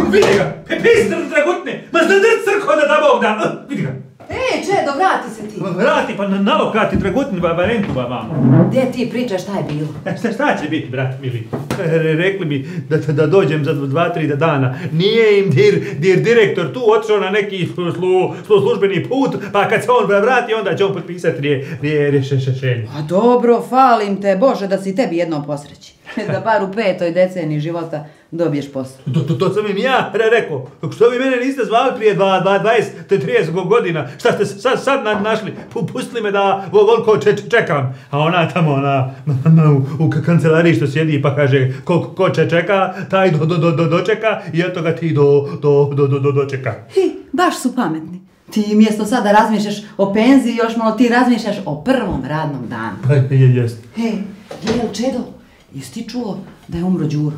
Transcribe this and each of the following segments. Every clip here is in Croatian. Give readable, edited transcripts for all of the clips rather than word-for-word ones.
Vidi ga, pis dragutne, ma crko da Bog da, vidi ga. Čedo, vrati se ti. Vrati, pa nalo vrati dragutne Varentu, mamo. Gdje ti pričaš šta je bilo? Šta će biti, brat mili? Rekli mi da dođem za 2-3 dana. Nije im direktor tu otišao na neki službeni put, pa kad se on vrati, onda će on potpisati rješenje. A dobro, falim te, Bože, da si tebi jednom posreći. Da bar u 5. deceniji života dobiješ posao. To sam im ja rekao. Što vi mene niste zvali prije 20-30 godina? Šta ste sad našli? Pustili me da voliko čekam. A ona tamo u kancelariji što sjedi pa kaže ko čeka, taj dočeka i eto ga ti dočeka. Baš su pametni. Ti mjesto sada razmišljaš o penziji, još malo ti razmišljaš o prvom radnom danu. Pa jest. Jel, Čedo, jesi ti čuo da je umro Đuro?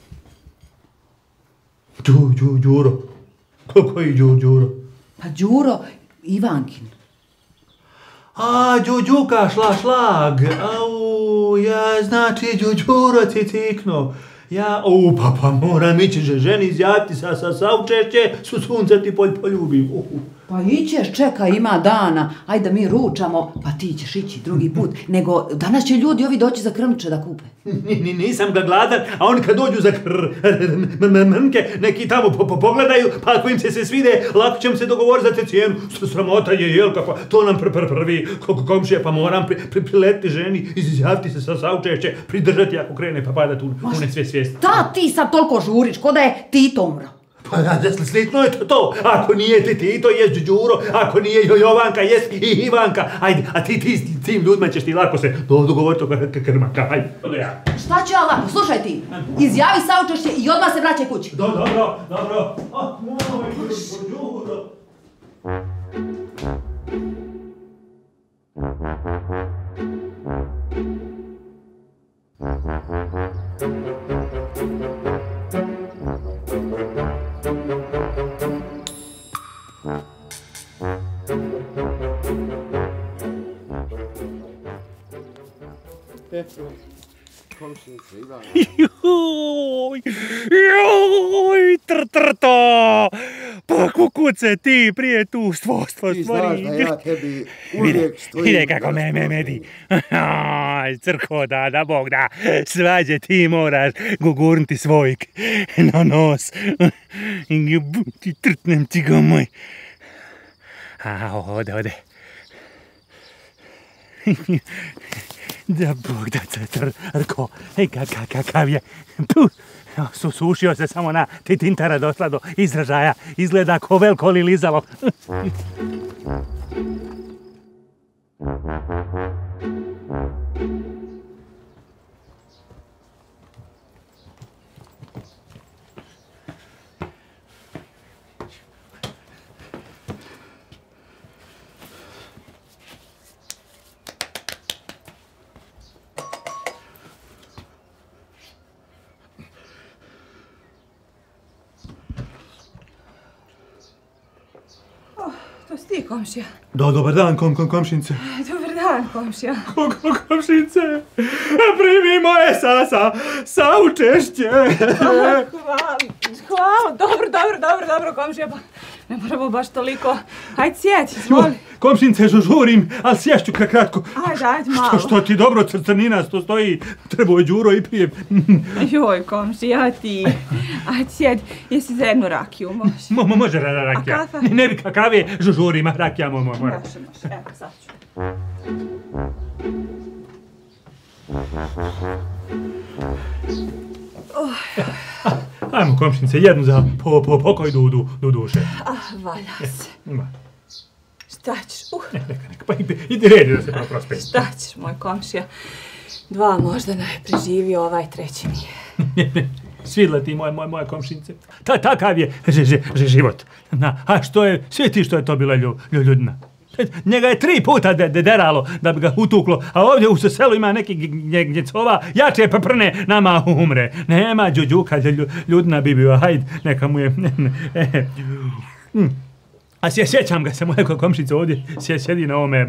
Đuro? Koji Đuro? Pa Đuro Ivankin. A, Đuka šlag. Au, ja znači Đuro cikno. Pa moram ići ženi izjaviti sa učešće, sunce ti poljubim. Pa ićeš, čekaj, ima dana, ajde mi ručamo, pa ti ćeš ići drugi put, nego danas će ljudi ovi doći za krmče da kupe. Nisam ga gladan, a oni kad dođu za krmke, neki tamo pogledaju, pa ako im se svide, lako ćemo se dogovoriti za te cijenu. Sramota je, jel, kako, to nam prvi komšija, pa moram priletiti ženi, izjaviti se sa učešće, pridržati ako krene, pa padati u ne svijest. Ta ti sad toliko žuriš, ko da je Tito umro. Pa slično je to. Ako nije Tito, jest Đuro. Ako nije Jovanka, jest i Ivanka. Ajde, a ti s tim ljudima ćeš ti lako se dogovoriti o krmaka. Ajde, odo ja. Šta ću ja lako? Slušaj ti. Izjavi saučešće i odmah se vraćaj kući. Dobro. Moj Đuro. Joj, trtrto! Pa kukuce ti prije tu stvari. Ti znaš da ja tebi uvijek stojim. Vide kako me medi. Crko da Bog da. Svađe ti moraš gurnuti svojk na nos. Ti trtnem ti ga moj. Ode. Da Bog da crko. Kakav je. Sušio se samo na tintara došla do izražaja. Izgleda ko veliko lizalo. To si ti, komšija. Dobar dan, komšince. Dobar dan, komšija. Komšince, primi moje saučešće. Hvala, dobro, komšija, pa ne moramo baš toliko. Ajde, sjedi, izvoli. Komšince, žurim, ali sješću kratko. Ajde, malo. Što ti dobro crninasto stoji, trebao je Đuro i prije. Joj, komšija, ti. Ajde, sjedi, jesi za jednu rakiju, može? Može rakija. A kafa? Ne bi kave, žurim, rakija mora. Može, evo, sad ću. Ajmo, komšnice, jednu za pokoj duše. Valja se. Šta ćeš? Neka, pa idi redi da se prospeti. Šta ćeš, moj komšija? 2 možda ne preživio, ovaj 3. nije. Svidla ti moje komšinice. Takav je život. A što je, svi ti što je to bila ljudina. Njega je 3 puta deralo da bi ga utuklo, a ovdje u selu ima neki gnjecova, jače pa prne, nama umre. Nema Đuđuka, ljudina bi bio, hajde, neka mu je... A sjećam ga se, moja komšica ovdje sjedi na ovome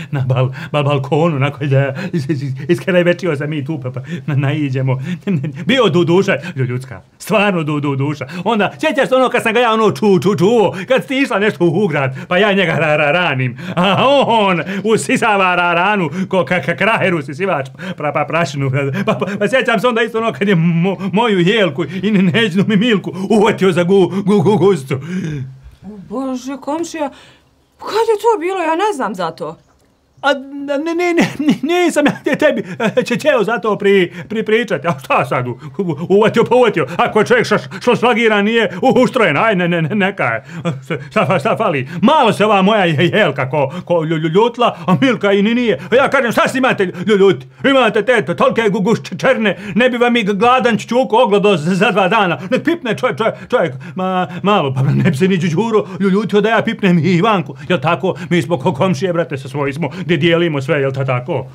balkonu, nakon da iskrajvečio sam mi tu, pa naiđemo. Bio duša, ljudska, stvarno duša. Onda, sjećaš se ono kad sam ga ja čuo, kad ti išla nešto u grad, pa ja njega ranim, a on usisava ranu, ko kraheru sisivač, prašinu. Pa sjećam se onda isto ono kad je moju Jelku i neđnu mi Milku uvatio za gustu. Bože, komšija, kad je to bilo? Ja ne znam za to. A nisam ja tebi ćeo za to pripričati. A šta sad? Uvatio. Ako je čovjek šlagiran nije uštrojen, aj neka je. Šta fali? Malo se ova moja Jelka ko ljutla, a Milka i nije. A ja kažem, šta si imate ljuti? Imate te tolike guščerne, ne bi vam i gladan čuku ogledo za 2 dana. Nek pipne čovjek malo, pa ne bi se ni Đuro ljutio da ja pipnem i Ivanku. Jel tako? Mi smo komšije, brate, sa svoji smo. Gdje dijelimo sve, jel to tako?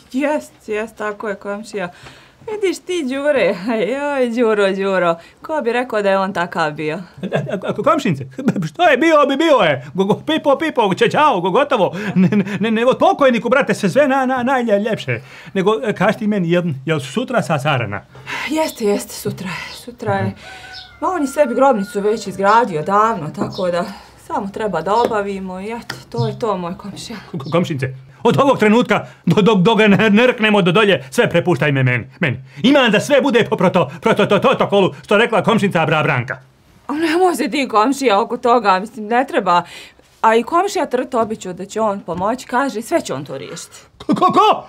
Jest, tako je, komšija. Vidiš ti, Đure, joj, Đuro, ko bi rekao da je on takav bio? Komšince, što je bio je, pipo, čao, gotovo, ne od pokojniku, brate, sve najljepše, nego kaži ti meni, jel sutra sa Sarana? Jeste, sutra je, on je sebi grobnicu već izgradio davno, tako da samo treba da obavimo i eto, to je to, moj komšija. Komšince, od ovog trenutka, dok ga ne rknemo do dolje, sve prepuštaj meni. Imam da sve bude po protokolu, što rekla komšinica Branka. Nemoj se ti, komšija, oko toga, mislim, ne treba. A i komšija Trto običao da će on pomoći, kaže, sve će on to riješiti. Ko?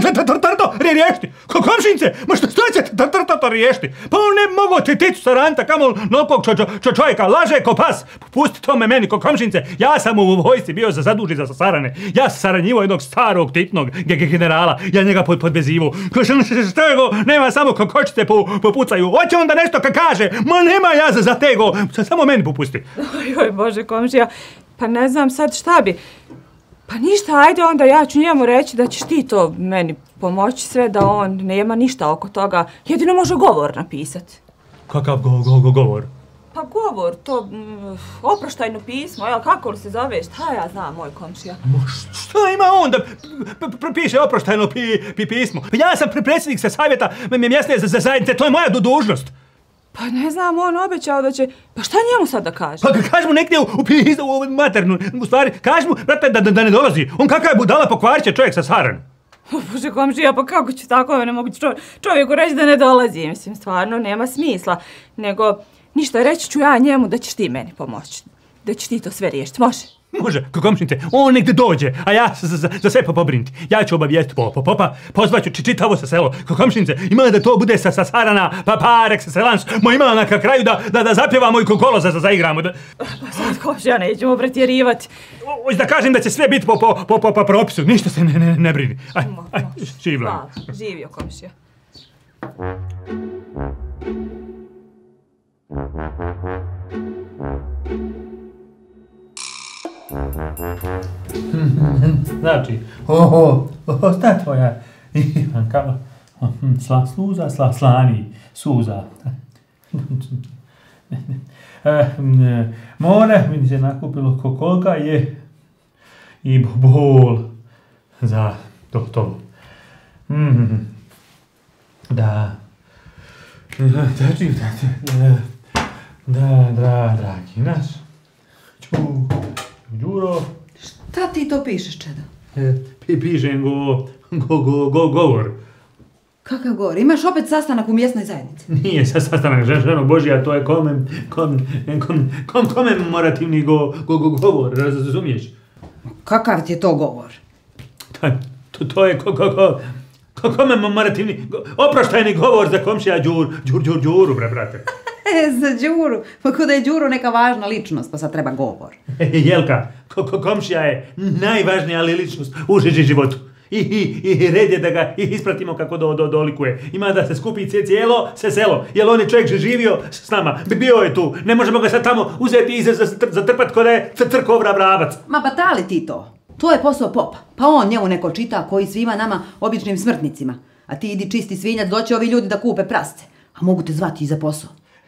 Trto riješiti? Komšince, ma što će Trto to riješiti? Pa on ne mogo ti ticu saranta, kamo nokog čovjeka, laže ko pas. Pusti to meni, komšince, ja sam u vojsci bio zadužen za sarane. Ja sam saranjivo jednog starog tipnog generala, ja njega podvezivo. Što je go, nema samo kočice popucaju, hoće onda nešto kaže, ma nema ja za tego, samo meni popusti. Oj, Bože, komšija. Pa ne znam sad šta bi. Pa ništa, ajde onda ja ću njemu reći da ćeš ti to meni pomoći sve, da on nema ništa oko toga. Jedino može govor napisati. Kakav govor? Pa govor, to oproštajno pismo, jel, kako li se zove, šta ja znam, moj komšija? Šta ima on da piše oproštajno pismo? Pa ja sam predsjednik sa savjeta mjesne zajednice, to je moja dužnost. Pa ne znam, on obećao da će... Pa šta njemu sad da kaže? Pa kaži mu negdje u maternu, u stvari, kaži mu, brate, da ne dolazi. On kakav je budala pokvarit čovjek sa Saran. Bože, komšija, pa kako ću tako, ne mogu čovjeku reći da ne dolazi. Mislim, stvarno, nema smisla. Nego, ništa, reći ću ja njemu da ćeš ti meni pomoći. Da ćeš ti to sve riješiti, može? Može, komšnice, on negdje dođe, a ja za sve pobriniti. Ja ću obavijesti popa, pozvaću čitavo sa selo. Komšnice, ima da to bude sa Sarana, par excellence, ima na kraju da zapjevamo i kolo zaigramo. Pa sad, komšija, nećemo pretjerivati. Da kažem da će sve biti po propisu, ništa se ne brini. Aj, živla. Živio, komšija. Znači, šta tvoja Ivanka? Sluza, slani, suza. More mi se nakupilo koga je i bol za to. Da. Dragi naš. Đuro. Šta ti to pišeš, čedo? Pišem govor. Kakav govor? Imaš opet sastanak u mjesnoj zajednici? Nije sastanak, ženo Božija, to je komemorativni govor, razumiješ? Kakav ti je to govor? To je komemorativni, oproštajni govor za komšija Đuru, brate. Za Đuru? Pa ko da je Đuro neka važna ličnost, pa sad treba govor. Jelka, komšija je najvažnija ličnost u životu. I red je da ga ispratimo kako dolikuje. Ima da se skupi cijelo selo, jer on je čovjek živio s nama, bio je tu. Ne možemo ga sad tamo uzeti i zatrpati kod je crkovra vravac. Ma batali ti to. To je posao popa. Pa on njemu neko čita koji svima nama običnim smrtnicima. A ti idi čisti svinjac, doći ovi ljudi da kupe prasce. A mogu te zvati i za posao.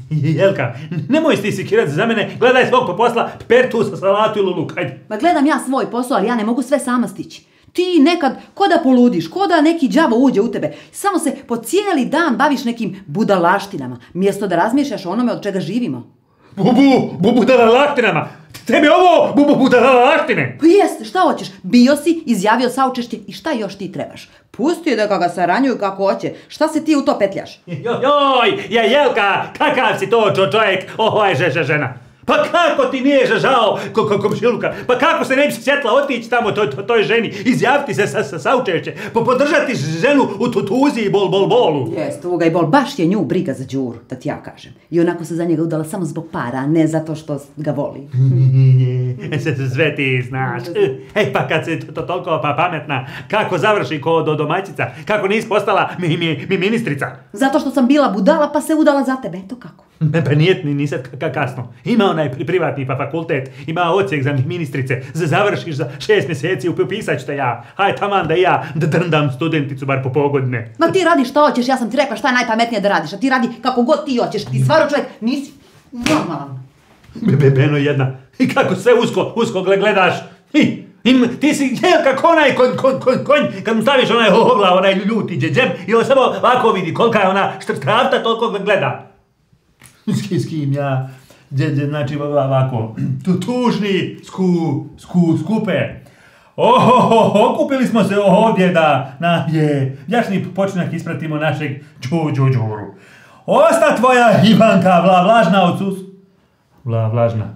Jelka, nemoj ti sikirati za mene, gledaj svog posla, per tu sa salatu ili luk, hajde. Ma gledam ja svoj posao, ali ja ne mogu sve sama stići. Ti nekad, ko da poludiš, ko da neki đavo uđe u tebe, samo se po cijeli dan baviš nekim budalaštinama, mjesto da razmišljaš o onome od čega živimo. Budalaštinama! Tebi ovo budalaštine! Pa jeste, šta hoćeš? Bio si, izjavio saučešće i šta još ti trebaš? Pusti da ga saranjuju kako hoće, šta se ti u to petljaš? Joj, Jelka, kakav si to čovjek, žena? Pa kako ti nije žao komšiluka? Pa kako se ne bi sjetla otići tamo toj ženi, izjaviti se sa saučešće, podržati ženu u tuzi i bolu? Jest, tuga i bol, baš je nju briga za Đuru, da ti ja kažem. I onako se za njega udala samo zbog para, a ne zato što ga voli. Sve ti znaš. Pa kad si toliko pametna, kako završi ko domaćica, kako nisi postala ministrica? Zato što sam bila budala pa se udala za tebe, eto kako. Pa nije sad kasno. Ima onaj privatni fakultet, ima odsjek za ministrice, završiš za 6 mjeseci, upisat ću te ja. Haj taman da ja drndam studenticu bar po pogodne. Ma ti radi što hoćeš, ja sam ti rekla šta je najpametnije da radiš, a ti radi kako god ti hoćeš, ti stvarno čovjek nisi normalan. Beno jedna, i kako sve usko gledaš. Ti si Jelka ko onaj konj, kad mu staviš onaj oglav, onaj ljuti džem, i on samo ovako vidi kolika je ona štravta, toliko gleda. S kim ja, znači ovako, tužni, skupe. Okupili smo se ovdje da na vječni počinak ispratimo našeg Đuru. Osta tvoja Ivanka vlažna od sus. Vlažna.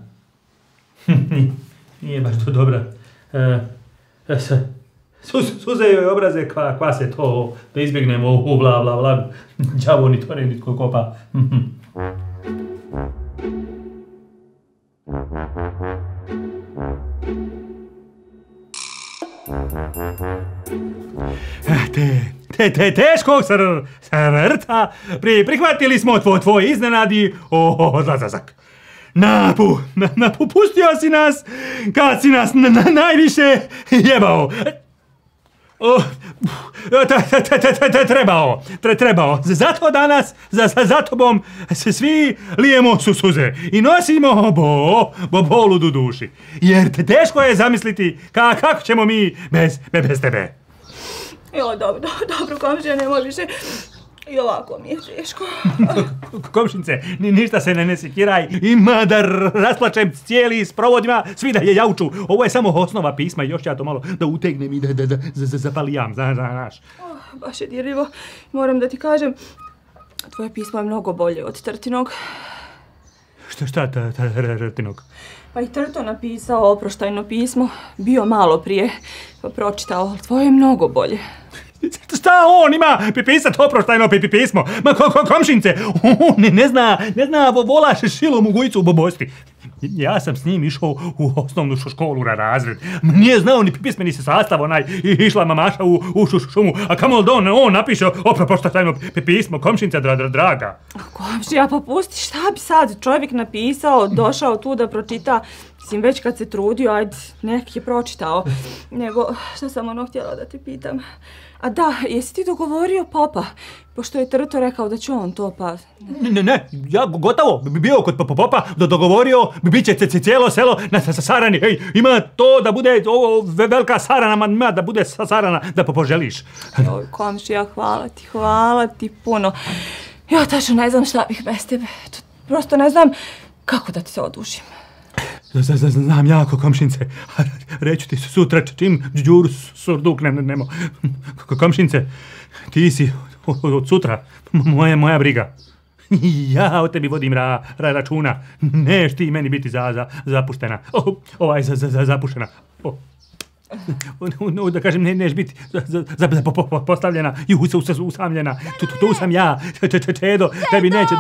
Nije baš to dobra. Suze joj obraze kvase to, da izbjegnemo u vlagu. Đavo ni to ne nitko kopa. Teškog srca prihvatili smo tvoj iznenadi odlazak. Napustio si nas kad si nas najviše jebao. Trebao. Zato danas za tobom se svi lijemo suze i nosimo bolu u duši. Jer teško je zamisliti kako ćemo mi bez tebe. Jo, dobro, komšija, nemoj više. I ovako mi je teško. Komšinice, ništa se ne sekiraj. Ima da rasplačem cijeli s provodima, svi da je jauču. Ovo je samo osnova pisma i još ja to malo da utegnem i da zapalijam, znaš. Baš je dirljivo. Moram da ti kažem, tvoje pismo je mnogo bolje od Trtinog. Šta Trtinog? Pa i Trto napisao oproštajno pismo, bio malo prije, pa pročitao, ali tvoje je mnogo bolje. Šta on ima pisati oproštajno pismo? Ma komšince, on ne zna volaš šilom u gujicu u bobosti. Ja sam s njim išao u osnovnu školu na razred. Nije znao ni pismeni se sastav onaj, išla mamaša u šumu, a kamo da on napiše oproštajno pismo, komšince draga. Komšija, pa pusti, šta bi sad čovjek napisao, došao tu da pročita. Mislim, već kad se trudio, ajde, neki je pročitao. Nego, što sam ono htjela da te pitam. A da, jesi ti dogovorio popa? Pošto je Trto rekao da će on to, pa... Ne, ja gotovo bi bio kod popa, dogovorio, bit će cijelo selo na sarani. Ej, ima to da bude velika sarana, ima da bude sarana da poželiš. Joj, komšija, hvala ti puno. Ja tačno ne znam šta bih bez tebe. Prosto ne znam kako da ti se odužim. Znam jako, komšince. Reću ti sutra čim Đuru surduknemo. Komšince, ti si od sutra moja briga. Ja o tebi vodim računa. Neš ti meni biti zapuštena. Zapuštena. Da kažem, neš biti postavljena i usamljena. Tu sam ja, Čedo, tebi neće...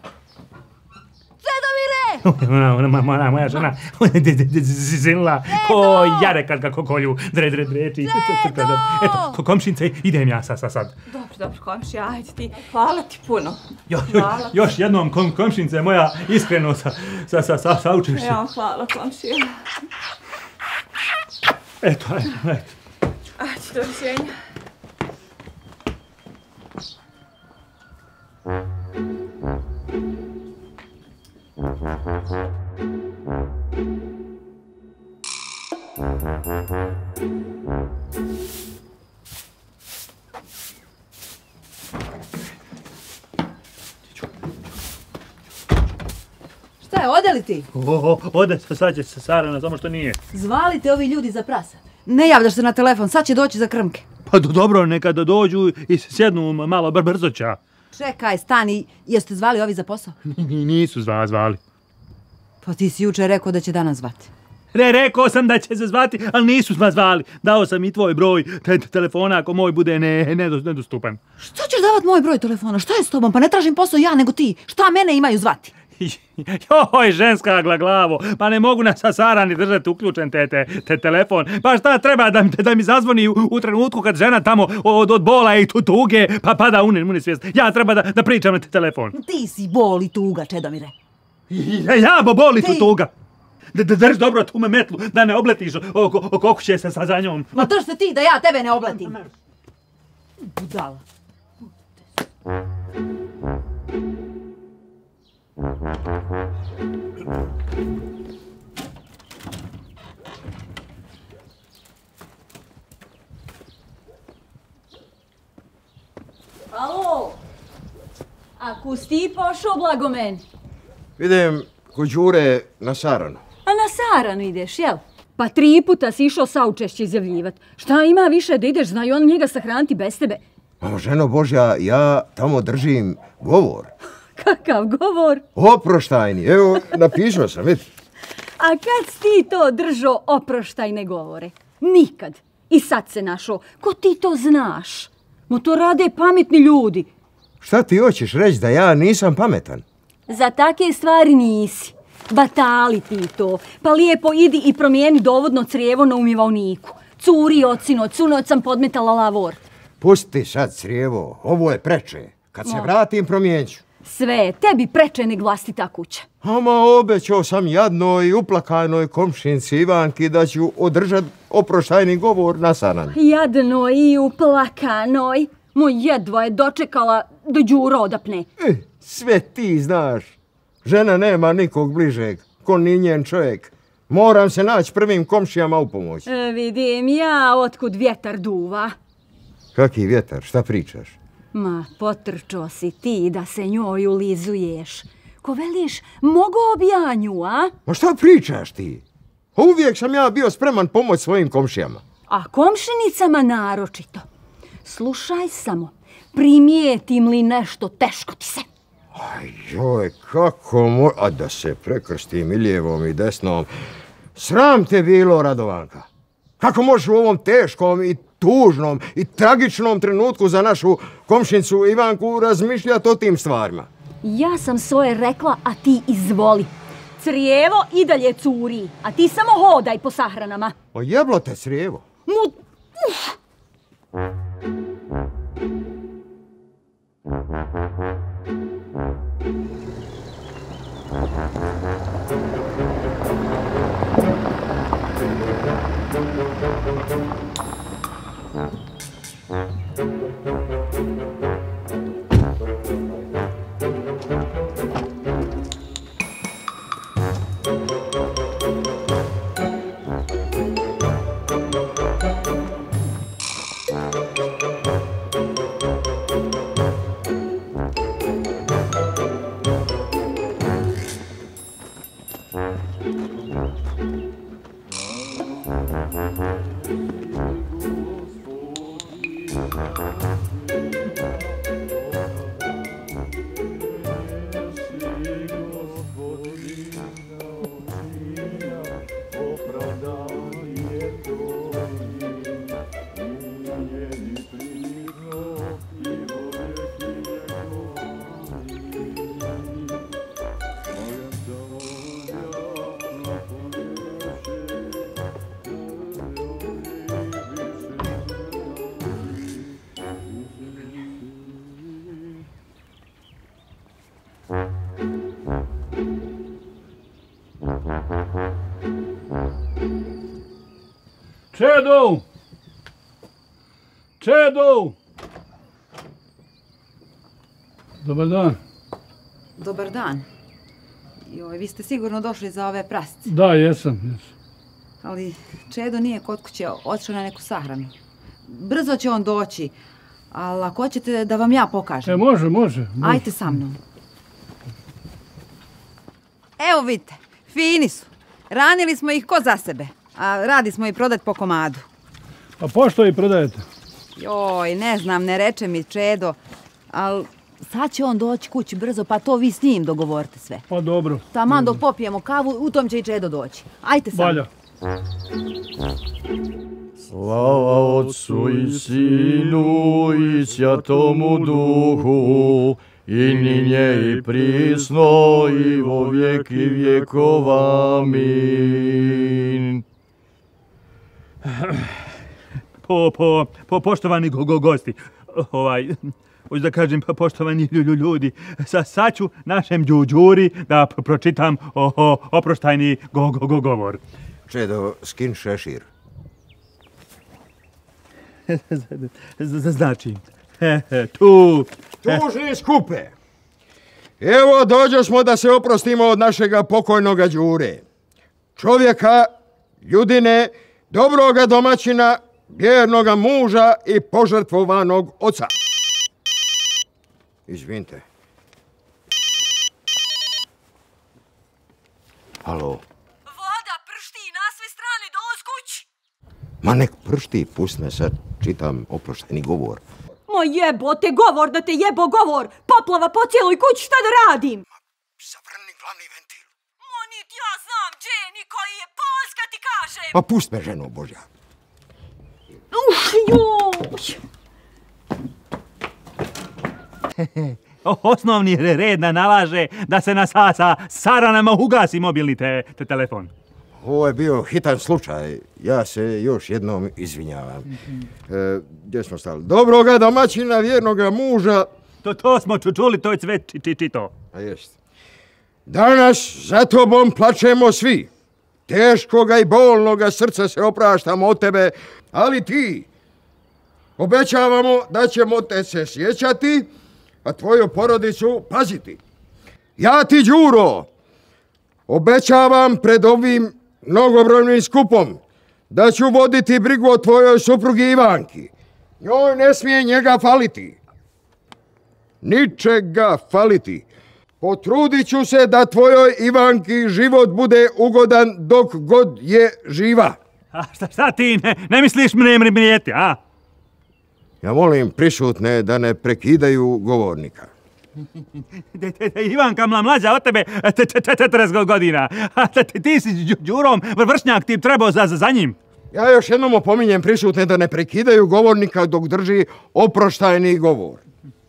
Ona moja žena zila ko jare kad ga kolju dreči. Eto, komšince, idem ja sad. Dobro, komšija, ajde ti. Hvala ti puno. Još jednom, komšince, moja iskreno saučeš se. Ja, hvala, komšija. Eto, ajde. Ajde, doviđenja. Šta je, ode li ti? Ode, sad će se Sarana, samo što nije. Zvali te ovi ljudi za prasa. Ne javljaš se na telefon, sad će doći za krmke. Pa dobro, neka dođu i sjednu malo brzoća. Čekaj, stani, jeste zvali ovi za posao? Nisu zvali. Pa ti si jučer rekao da će danas zvati. Rekao sam da će se zvati, ali nisu zvali. Dao sam i tvoj broj telefona ako moj bude nedostupan. Što ćeš davat moj broj telefona? Šta je s tobom? Pa ne tražim posao ja nego ti. Šta mene imaju zvati? Joj, ženska glavo, pa ne mogu na Sarani držati uključen te telefon. Pa šta treba da mi zazvoni u trenutku kad žena tamo od bola i tuge pa pada uni svijest. Ja treba da pričam na telefon. Ti si bol i tuga, Čedomire. Ja boli tuga. Drž dobro tu me metlu, da ne obletiš oko kuće se za njom. Ma drž se ti da ja tebe ne obletim. Budala. Alo, ako si pošao, blago meni. Idem kod Đure na Saranu. A na Saranu ideš, jel? Pa 3 puta si išao saučešće izjavljivat. Šta ima više da ideš, znaju on njega sahraniti bez tebe. A ženo Božja, ja tamo držim govor. Kakav govor? Oproštajni, evo, napisao sam, vidi. A kad si ti to držao oproštajne govore? Nikad. I sad se našao. Ko ti to znaš? No to rade pametni ljudi. Šta ti hoćeš reći da ja nisam pametan? Za take stvari nisi. Batali ti to. Pa lijepo idi i promijeni dovodno crijevo na umivaoniku. Curi ocino, cunoć sam podmetala lavor. Pusti sad crijevo, ovo je preče. Kad se vratim promijenit ću. Sve, tebi preče nek vlastita kuća. Ama obećao sam jadnoj i uplakanoj komšinci Ivanki da ću održat oproštajni govor na Sarani. Jadnoj i uplakanoj. Moj jedva je dočekala da Đuro odapne. Sve ti znaš. Žena nema nikog bližeg, ko ni njen čovjek. Moram se naći prvim komšijama u pomoć. Vidim ja otkud vjetar duva. Kaki vjetar, šta pričaš? Ma, potrčo si ti da se njoj ulizuješ. Ko veliš, mogao bi ja nju, a? Ma šta pričaš ti? Uvijek sam ja bio spreman pomoć svojim komšijama. A komšinicama naročito. Slušaj samo, primijetim li nešto teško ti se? Aj joj, a da se prekrstim i lijevom i desnom. Sram te bilo, Radovanka. Kako možeš u ovom teškom i tužnom i tragičnom trenutku za našu komšinicu Ivanku razmišljati o tim stvarima? Ja sam svoje rekla, a ti izvoli. Crijevo i dalje curi, a ti samo hodaj po sahranama. O jeblo te crijevo. Čedo! Čedo! Dobar dan. Dobar dan. Joj, vi ste sigurno došli za ove prasce. Da, jesam. Ali Čedo nije kod kuće, otišao na neku sahranu. Brzo će on doći, ali ako hoćete da vam ja pokažem. Može. Ajte sa mnom. Evo vidite, fini su. Ranili smo ih ko za sebe, a radi smo ih prodati po komadu. A pošto ih prodajete? Joj, ne znam, ne reče mi Čedo, ali sad će on doći kući brzo, pa to vi s njim dogovorite sve. Pa dobro. Taman dok popijemo kavu, u tom će i Čedo doći. Ajte sam. Valja. Slava Otcu i Sinu i Svjatomu Duhu, i ninje i prisno i vo vijeki vjekova. Amin. Poštovani gosti, hoću da kažem poštovani ljudi, sad ću našem Đuri da pročitam oproštajni govor. Čedo, skin šešir. Znači, tu... Tužni skupe. Evo dođosmo da se oprostimo od našega pokojnoga Đure. Čovjeka, ljudine, dobroga domaćina, vjernoga muža i požrtvovanog oca. Izvinite. Halo. Voda pršti na sve strane, doz kući. Ma nek pršti, pust me sad, čitam oprošteni govor. Ma jebote, govor da te jebo govor. Poplava po cijeloj kući, šta da radim? Zavrni glavni ventil. Ma nit ja znam, Jenny, koji je Polska ti kažem. Pa pust me, ženo Božja. Joj. Osnovni red nalaže da se na saranama ugasi mobilni telefon. Ovo je bio hitan slučaj. Ja se još jednom izvinjavam. Gdje smo stali? Dobroga domaćina, vjernoga muža. To smo čuli, to je sve čito. A jest. Danas za tobom plačemo svi. Teškoga i bolnoga srca se opraštamo od tebe, ali ti obećavamo da ćemo te se sjećati, a tvoju porodicu paziti. Ja ti, Đuro, obećavam pred ovim mnogobrojnim skupom da ću voditi brigu o tvojoj suprugi Ivanki. Njoj ne smije njega faliti. Ničega faliti. Potrudit ću se da tvojoj Ivanki život bude ugodan dok god je živa. A šta ti ne misliš mrijeti, a? Ja molim prisutne da ne prekidaju govornika. Ivanka mlađa od tebe 40 godina. Ti si Đurom vršnjak, ti trebao za njim. Ja još jednom opominjem prisutne da ne prekidaju govornika dok drži oproštajni govor.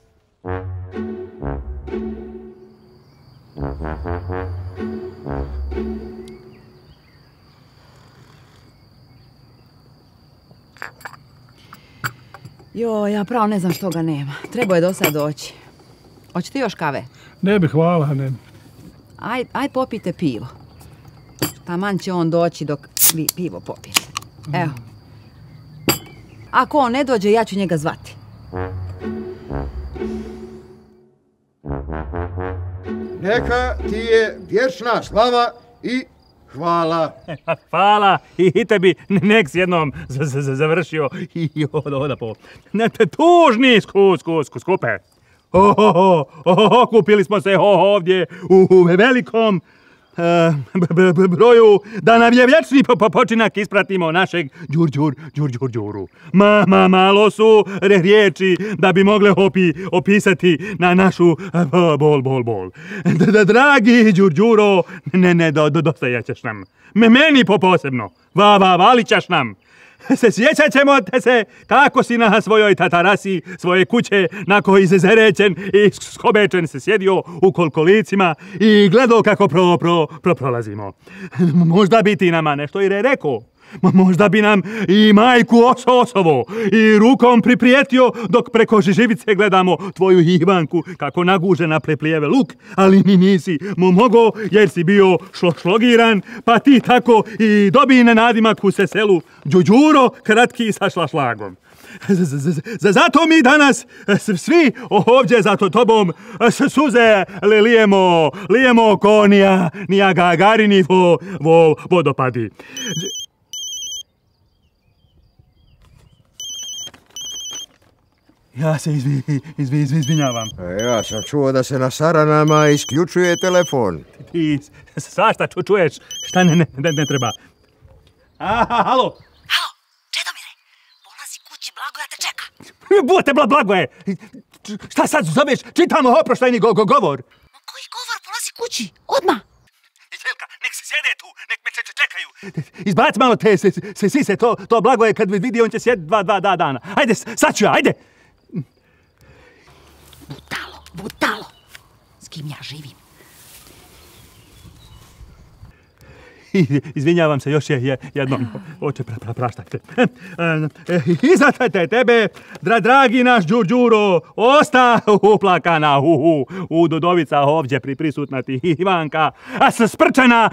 Joj, ja pravo ne znam što ga nema. Trebao je do sad doći. Hoćete još kave? Ne bi, hvala, ne. Aj popite pivo. Taman će on doći dok vi pivo popijete. Evo. Ako on ne dođe, ja ću njega zvati. Neka ti je vječna slava i hvala. Hvala i tebi nek si jednom završio i oda po. Tužni skupe. Okupili smo se ovdje u velikom broju da nam je vječni počinak ispratimo našeg Đuru. Malo su riječi da bi mogle opisati na našu bol. Dragi Đuro, ne dostajećeš nam. Meni posebno. Valićaš nam. Sjećat ćemo te se kako si na svojoj tatarasi svoje kuće na koji se zerećen i skobečen se sjedio u kolicima i gledao kako prolazimo. Možda bi ti nama nešto i rekao. Možda bi nam i majku osovo i rukom priprijetio dok preko živice gledamo tvoju Ivanku kako nagužena preplijeve luk, ali ni nisi mogao jer si bio šlogiran, pa ti tako i dobi na nadimak u selu Đuro kratki sa šlašlagom. Zato mi danas svi ovdje za tobom suze lijemo ko Nijagarini vodopadi. Ja se izvinjavam. Ja sam čuo da se na saranama isključuje telefon. Ti svašta čuješ šta ne treba. Halo? Halo, Čedomire, polazi kući, Blagoja te čeka. Bute, Blagoje! Šta sad zoveš? Čitamo oproštajni govor. Ma koji govor, polazi kući, odmah. Jelka, nek se sjede tu, nek me čekaju. Izbac malo te sise, to Blagoje kad vidi on će sjediti dva dana. Ajde, sad ću ja, ajde! Butalo, s kim ja živim. Izvinjavam se još jednom. Oče, praštajte. I za tebe, dragi naš Đuro, osta uplakana, u Dudovica ovdje prisutna ti Ivanka, a sprčena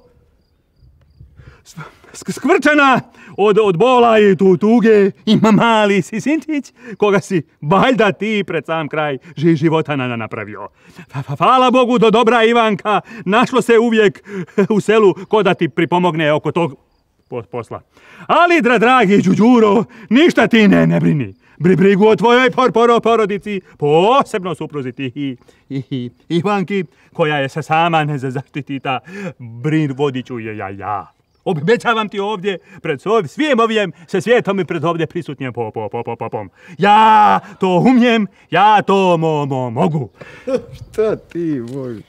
skvrčena od bola i tuge ima mali sinčić koga si valjda ti pred sam kraj života napravio. Hvala Bogu do dobra Ivanka, našlo se uvijek u selu ko da ti pripomogne oko tog posla. Ali, dragi Đuro, ništa ti ne brini. Brigu o tvojoj porodici, posebno supruzi ti Ivanki, koja je se sama nezaštitita, vodit ću je ja. Obećavam ti ovdje, pred svim ovim se svijetom i pred ovdje prisutnjem popom. Ja to umijem, ja to mogu. Šta ti možeš?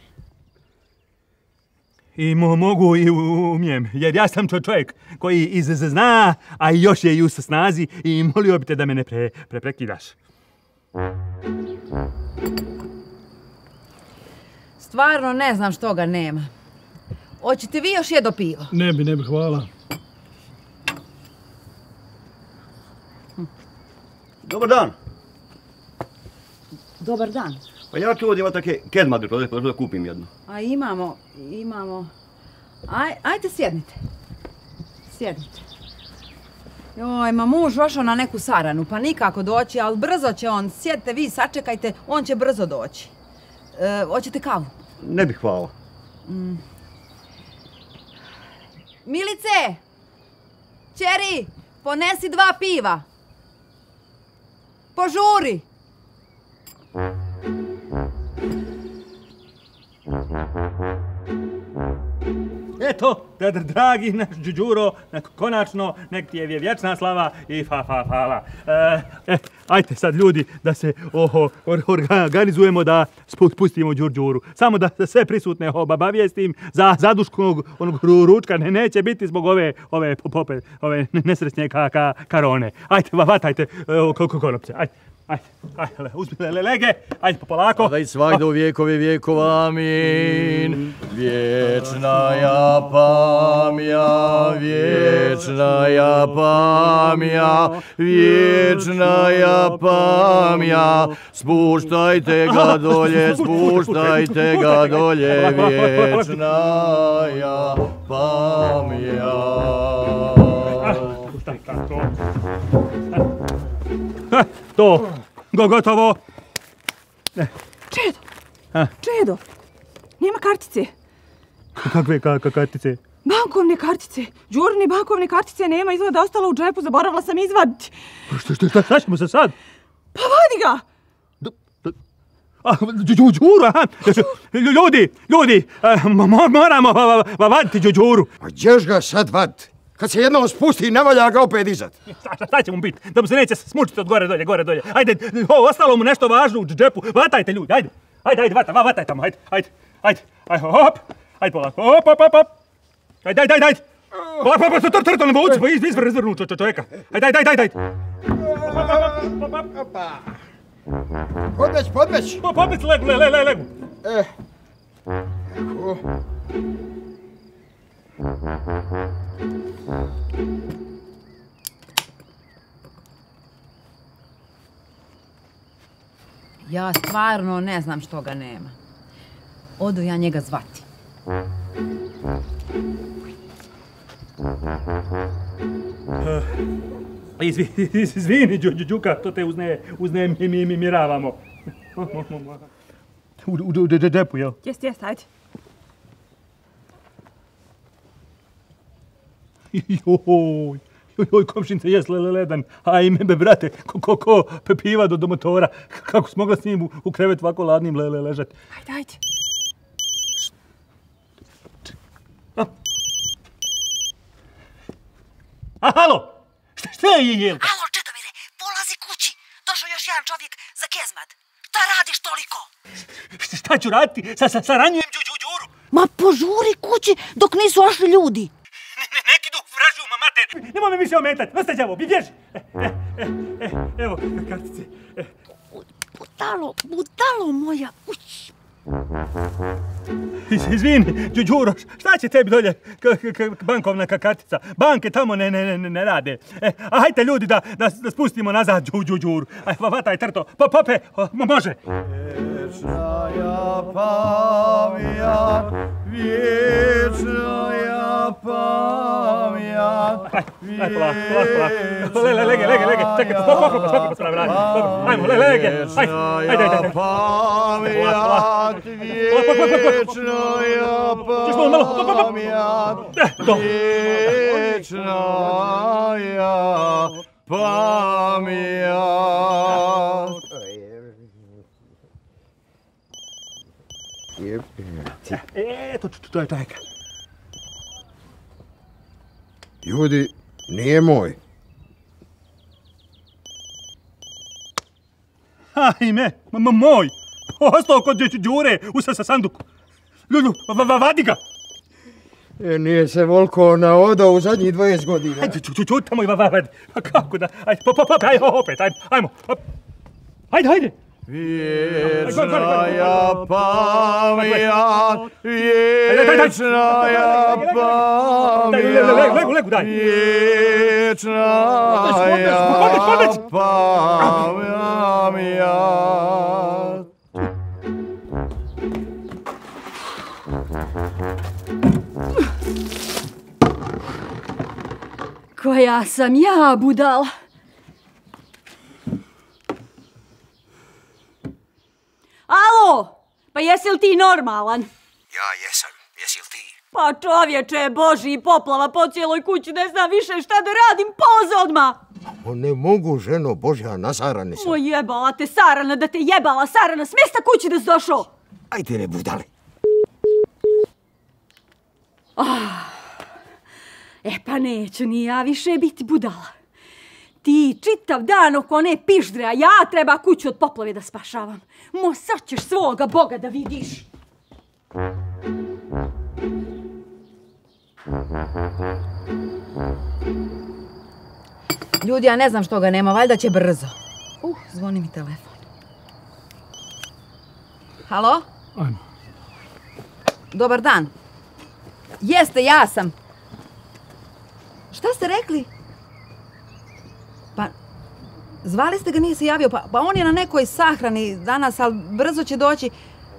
I mogu i umijem, jer ja sam čovjek koji zna, a još je i u snazi i molio bi te da me ne prekidaš. Stvarno ne znam što ga nema. Hoćete vi još jedno pivo? Ne bi, hvala. Dobar dan. Dobar dan. Pa ja tu ovdje ima take kedmade, pa da kupim jedno. A imamo. Ajde sjednite. Joj, ma muž ošao na neku saranu, pa nikako doći, ali brzo će on. Sjedite vi, sačekajte, on će brzo doći. Hoćete kavu? Ne bih, hvala. Milice! Čeri, ponesi 2 piva. Požuri! Eto, dragi naš Đuro, konačno, nek ti je vječna slava i hvala. Ajte sad ljudi da se organizujemo da spustimo Đuru. Samo da sve prisutne obavijestim, za zaduškog ručka neće biti zbog ove nesrećne karone. Ajte, vatajte konopce, ajde. Ajde, uzmite lege, ajde polako. Sada i svakda u vjekovi vjekova, amin. Vječnaja pamja, vječnaja pamja, vječnaja pamja. Spuštajte ga dolje, spuštajte ga dolje, vječnaja pamja. To, gotovo. Čedo, nema kartice. Kakve kartice? Bankovne kartice. Đurine bankovne kartice nema, izgleda ostala u džepu, zaboravila sam izvaditi. Šta ćemo se sad? Pa vadi ga! Đuru, aha. Ljudi, moramo vaditi Đuru. A gdješ ga sad vad? Kad se jednom spusti, ne valja ga opet dizat. Šta će mu biti? Da mu se neće smučiti od gore dolje. Ajde, ostalo mu nešto važno u džepu. Vatajte ljudi, ajde. Ajde, vataj tamo, ajde. Hop. Ajde polako, hop. Ajde. Pa trto ne boci, pa izvrnu čovjeka. Ajde. Podveć. Podveć, legu. Ja stvarno ne znam što ga nema. Odu ja njega zvati. Izvini, Đuka, to te uznemiravamo. U džepu, jel? Jest, ajde. Joj, komšince, jes ledan, a ime be, brate, ko piva do motora, kako smo mogla s njim u krevet ovako ladnim ležati. Ajde. A, halo, šta je Jelka? Alo, Čedomire, polazi kući. Došao još jedan čovjek za kezmat. Šta radiš toliko? Šta ću raditi? Saranjujem Đuru. Ma požuri kući dok nisu ošli ljudi. Neki duh vražu, mater. Nemoj me više ometati. Ostań, đavo, bježi. Evo, kartice. Budalo moja. Uć. Izvini, Đuro, šta će tebi dolje bankovna kartica? Banke tamo ne rade. Hajte ljudi da spustimo nazad Đuru. Vataj trto. Pope, može. Vječna ja pamjat, vječna ja pamjat, Lege, čekaj, spoko, spravi, ajmo, lege, vječna ja pamjat, vječna ja pamjat. To je tajka. Ljudi, nije moj. Ajme, moj. Ostao kod Đure u sanduku. Ljudu, vadi ga. Nije se volko naodao u zadnjih 20 godina. Ajde, čutamo i vadi. Pa kako da, ajde, ajde, opet, ajmo. Ajde. Vječna ja pamjat, vječna ja pamjat, vječna ja pamjat. Koja sam ja budala. Alo, pa jesi li ti normalan? Ja jesam, jesi li ti? Pa čovječe, Boži, poplava po cijeloj kući, ne znam više šta da radim, poze odmah! Ne mogu, ženo Božja, nasarani sam. Moj jebala te Sarana, da te jebala Sarana, s mjesta kući da si došao! Ajde ne budali. Pa neću ni ja više biti budala. Ti čitav dan oko one piždre, a ja treba kuću od poplave da spašavam. Sad ćeš svoga Boga da vidiš. Ljudi, ja ne znam što ga nema, valjda će brzo. Zvoni mi telefon. Halo? Ajmo. Dobar dan. Jeste, ja sam. Šta ste rekli? Pa, zvali ste ga, nije se javio. Pa on je na nekoj sahrani danas, ali brzo će doći.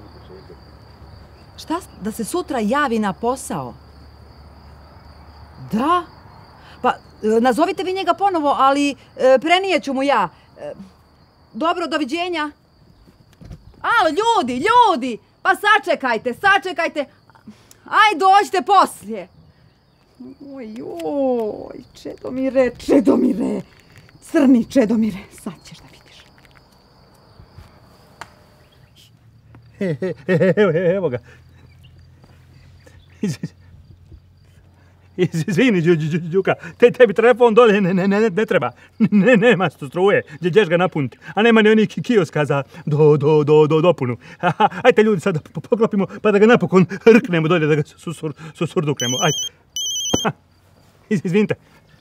Šta? Da se sutra javi na posao? Da? Pa, nazovite vi njega ponovo, ali prenijeću mu ja. Dobro, doviđenja. Alo, ljudi! Pa sačekajte. Aj, dođite poslije. Ojoj, Čedomire. Crni Čedomire, sad ćeš da vidiš. Evo ga. Izvini, Đuka, tebi telefon dolje ne treba. Nema struje, gdješ ga napuniti. A nema ni onih kioska za dopunu. Ajde ljudi sad poklopimo pa da ga napokon rknemo dolje, da ga surduknemo. Ajde. Izvinite.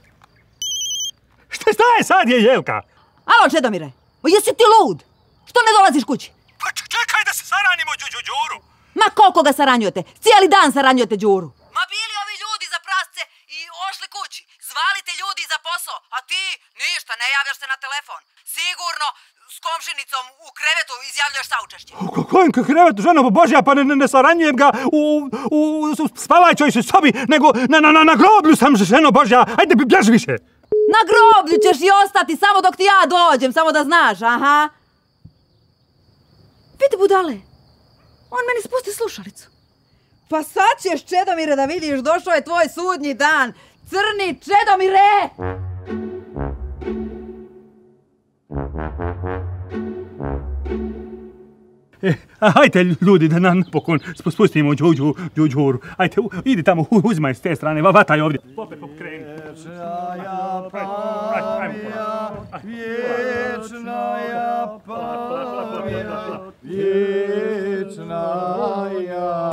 Šta je sad, je Jelka? Alo, Čedomire, jesi ti lud? Što ne dolaziš kući? Pa čekaj da se saranimo Đuru. Ma koliko ga saranjujete? Cijeli dan saranjujete Đuru. Ma bili ovi ljudi za prasce i ošli kući. Zvali te ljudi za posao, a ti ništa, ne javljaš se na telefon. Sigurno s komšinicom u krevetu izjavljaš saučešće. U kojem krevetu, ženo Božja, pa ne saranjujem ga u spavajućoj sobi, nego na groblju sam, ženo Božja. Ajde, bježi više. Na groblju ćeš i ostati samo dok ti ja dođem, samo da znaš, aha. Vidi budale, on meni spusti slušalicu. Pa sad ćeš, Čedomire, da vidiš, došao je tvoj sudnji dan. Crni Čedomire! Hajte ljudi da napokon spustimo Đuđuru. Hajte, idi tamo, uzmaj s te strane, vataj ovdje. Opet pokreni. Vječnaja pamja, vječnaja pamja, vječnaja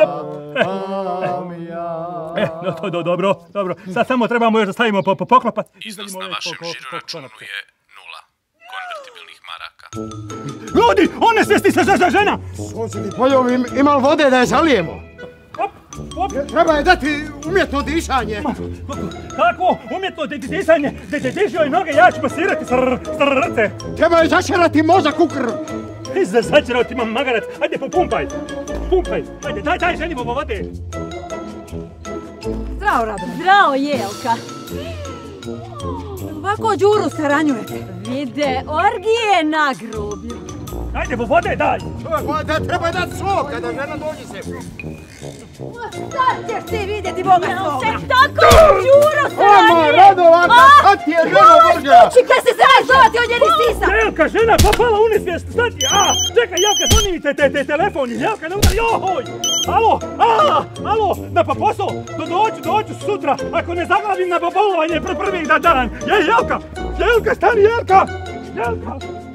pamja. Dobro. Sad samo trebamo još da stavimo poklopac. Iznos na vašem žiroračunu je 0 konvertibilnih maraka. Ljudi, ona svesti se za žena! Susjedi Poljov, ima li vode da je zalijemo? Treba je dati umjetno dišanje. Kako? Umjetno disanje? Diži joj noge, ja ću masirati srce. Treba je začerati mozak u krv. Začerati imam magarac. Ajde, pumpaj. Ajde, daj ženi vode. Zdravo, Radome. Zdravo, Jelka. Ovako Đuru se ranjujete. Vide, orgije na groblju. Ajde, vode daj. Treba je dati sok kada žena dođe se. Sad ćeš ti vidjeti Boga svoga. Se tako Đuro se ranjuje. Radovanka, sad ti je žena Božja. Čekaj se zraj zovati od njeni sisa. Jelka, žena popala u nesvijest. Stati, čekaj, Jelka, zvoni mi te telefon. Jelka, ne udari, johoj. Alo, na pa posao. Dođu sutra, ako ne zaglavim na popolovanje prvih dan. Jelka, stani, Jelka.